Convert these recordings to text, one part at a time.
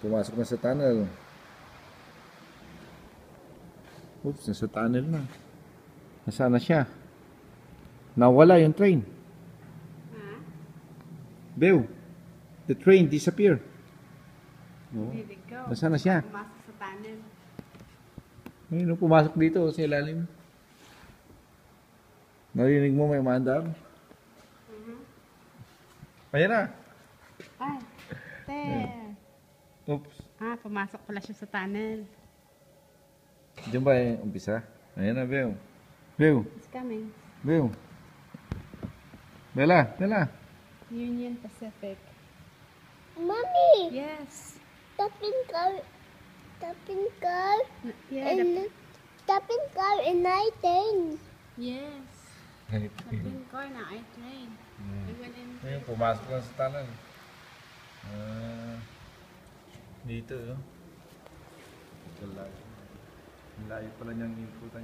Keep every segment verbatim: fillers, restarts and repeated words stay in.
Pumasok na sa tunnel. Oops, nasa tunnel na. Nasaan na siya? Nawala yung train. Huh? Bew, the train disappeared. Oh. There they go. Nasaan na siya? Pumasok sa tunnel. Ayun, pumasok dito sa ilalim. Narinig mo may maandar? Mhm. Ayan na. Ay, there. Oops. Ah, pumasok pala siya sa tunnel. Diyan ba yung umpisa? Ayan na, Bew. Bew. It's coming. Bew. Bella, Bella. Union Pacific. Mommy, Yes. tapping car, tapping car, N- Yeah, and the, tapping car and nineteen. yes. The pink car na I train. We went in. Ayun, pumasok lang sa tunnel. Ah, dito, oh. Ito layo. Layo pala niyang ikutan.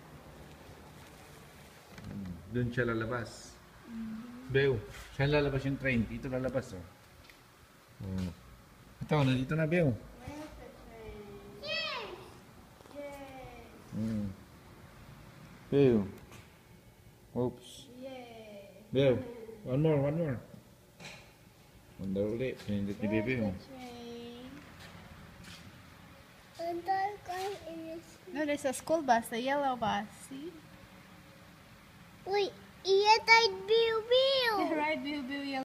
Hmm, doon siya lalabas. Bew, saan lalabas yung train? Dito lalabas, oh. Oh. Ito, nandito na, Bew. Where's the train? Yes. Yay! Hmm. Bew. Oops. Yay! Bew, one more, one more. Wanda ulit, pinindot ni Bebe, oh. Where's the train? And that car is. No, there's a school bus, a yellow bus. See? Wait, iya tayo bill bill. Right, Bill, Bill, yellow.